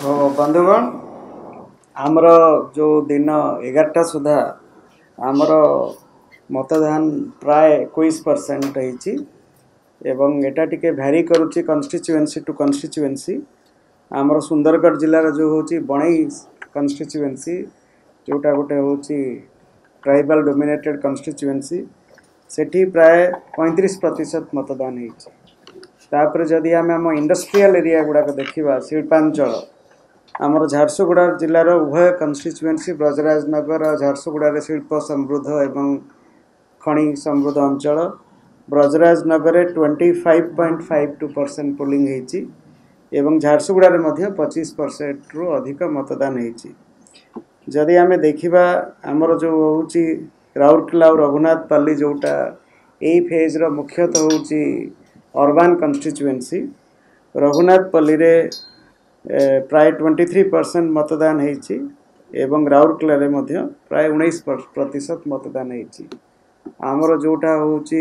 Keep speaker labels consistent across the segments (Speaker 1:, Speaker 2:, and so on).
Speaker 1: तो बंधुगण आमर जो दिन 11टा सुधा आमर मतदान प्राय 21% एवं एटा टिके भैरी करुच्ची कन्स्टिट्युएंसी टू कन्स्टिट्युएंसी। आमर सुंदरगढ़ जिलार जो होची बणई कन्स्टिट्युएंसी जोटा गोटे होची ट्राइबल डोमिनेटेड कन्स्टिट्युएंसी सेठी प्राय 35% मतदान होती। तापर जदि आम इंडस्ट्रियल एरिया गुड़ाक देखा शिल्पांचल आमर झारसुगुड़ा जिलार उभय कन्स्टिट्युएंसी ब्रजराजनगर झारसुगुड़ा शिल्प समृद्ध एवं खनि समृद्ध अंचल। ब्रजराजनगर 25.52% पोलिंग होती एवं झारसुगुड़ा 25% रु अधिक मतदान होती। जदि आम देखा आमर जो होची राउरकेला और रघुनाथपल्ली जोटा यही फेज्र मुख्यतः होची अर्बान कन्स्टिट्युएंसी। रघुनाथपल्ली रे प्राय 23% मतदान होती एवं राउरकेला रे मध्य प्राय 19% मतदान होती। आमर जोटा होची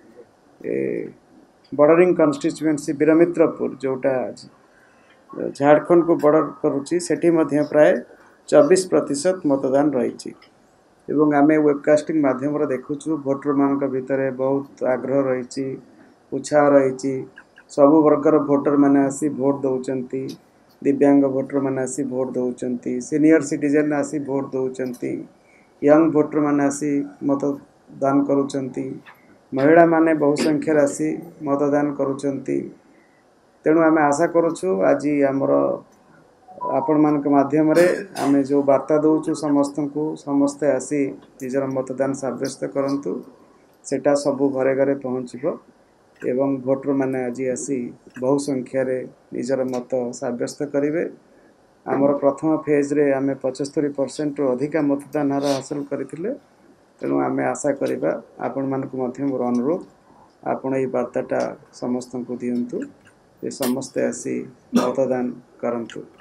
Speaker 1: बॉर्डरिंग कन्स्टिट्युएंसी बीरमित्रपुर जोटा झारखंड को बॉर्डर करुच्ची सेठी मध्य प्राय 24% मतदान रही। एवं आमे वेबकास्टिंग माध्यम देखुचु भोटर मान भितर बहुत आग्रह रही उत्साह रही। सबु वर्गर भोटर मैंने आसी भोट दौरान दिव्यांग भोटर मैंने आसी भोट दौरान सीनियर सिटीजन आसी भोट दौरान यंग भोटर मैंने आसी मतदान करुँच महिला माने बहुसंख्यार आसी मतदान करुँच। तेणु आम आशा करुचु आज आमर आपण मान माध्यम आमे जो वार्ता दौचु समस्त को समस्ते आसी निजर मतदान सब्यस्त करंतु सेटा सबु घरे घरे पहुँचब एवं भोटर माने आज आसी बहु संख्यार निजर मत सब्यस्त करेंगे। आमर प्रथम फेज रे आमे 75% रु अधिक मतदान हार हासिल करथिले। तेणु आमे आशा करिबा आपण मानक मध्य मोर अनुरोध आपण ये वार्ताटा समस्त को दियंतु ये समस्ते आसी मतदान करंतु।